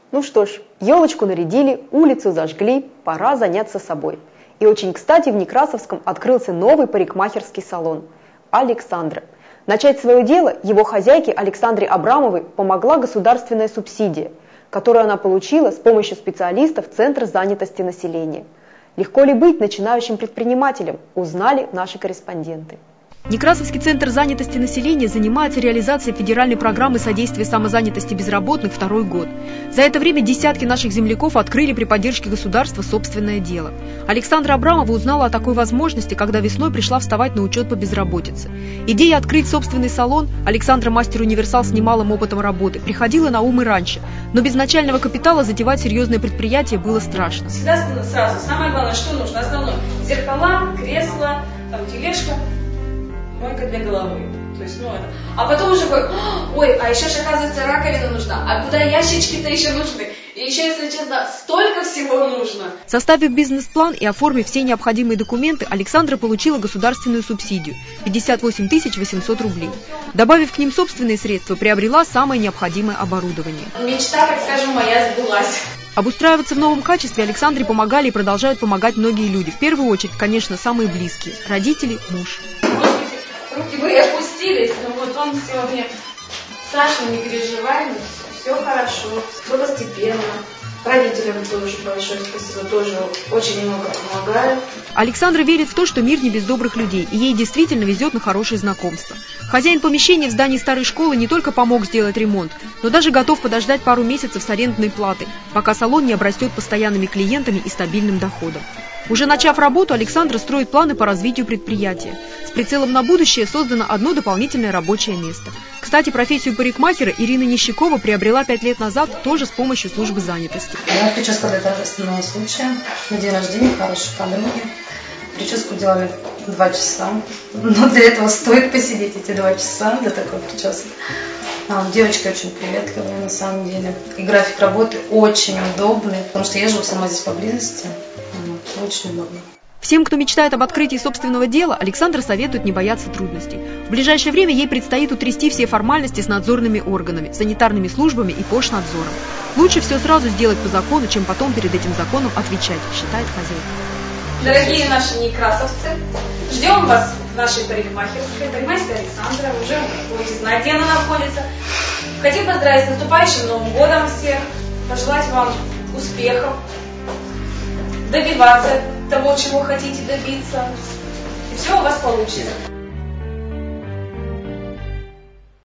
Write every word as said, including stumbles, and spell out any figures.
Ну что ж, елочку нарядили, улицу зажгли, пора заняться собой. И очень кстати в Некрасовском открылся новый парикмахерский салон «Александра». Начать свое дело его хозяйке Александре Абрамовой помогла государственная субсидия, которую она получила с помощью специалистов Центра занятости населения. Легко ли быть начинающим предпринимателем, узнали наши корреспонденты. Некрасовский центр занятости населения занимается реализацией федеральной программы содействия самозанятости безработных второй год. За это время десятки наших земляков открыли при поддержке государства собственное дело. Александра Абрамова узнала о такой возможности, когда весной пришла вставать на учет по безработице. Идея открыть собственный салон, Александра мастер-универсал с немалым опытом работы, приходила на ум и раньше, но без начального капитала затевать серьезное предприятие было страшно. Всегда сразу, самое главное, что нужно, основное, зеркала, кресла, там, тележка, мойка для головы. То есть, ну, это. А потом уже такой, ой, а еще же, оказывается, раковина нужна, а куда ящички-то еще нужны? И еще, если честно, столько всего нужно. Составив бизнес-план и оформив все необходимые документы, Александра получила государственную субсидию – пятьдесят восемь тысяч восемьсот рублей. Добавив к ним собственные средства, приобрела самое необходимое оборудование. Мечта, так скажем, моя сбылась. Обустраиваться в новом качестве Александре помогали и продолжают помогать многие люди. В первую очередь, конечно, самые близкие – родители, муж. Руки бы и опустились, но вот он все мне, Саша, не переживай, все хорошо, все постепенно. Родителям тоже большое спасибо, тоже очень много помогают. Александра верит в то, что мир не без добрых людей, и ей действительно везет на хорошие знакомства. Хозяин помещения в здании старой школы не только помог сделать ремонт, но даже готов подождать пару месяцев с арендной платой, пока салон не обрастет постоянными клиентами и стабильным доходом. Уже начав работу, Александра строит планы по развитию предприятия. С прицелом на будущее создано одно дополнительное рабочее место. Кстати, профессию парикмахера Ирина Нищекова приобрела пять лет назад тоже с помощью службы занятости. Я прическу для торжественного случая, на день рождения хорошей подруги. Прическу делали два часа, но для этого стоит посидеть эти два часа для такой прически. Девочка очень приветливая на самом деле. И график работы очень удобный, потому что я живу сама здесь поблизости. Очень удобно. Всем, кто мечтает об открытии собственного дела, Александра советует не бояться трудностей. В ближайшее время ей предстоит утрясти все формальности с надзорными органами, санитарными службами и пошнадзором. Лучше все сразу сделать по закону, чем потом перед этим законом отвечать, считает хозяйка. Дорогие наши некрасовцы, ждем вас в нашей парикмахерской, парикмахерской Александра, уже будете знать, где она находится. Хотим поздравить с наступающим Новым годом всех, пожелать вам успехов, добиваться того, чего хотите добиться, и все у вас получится.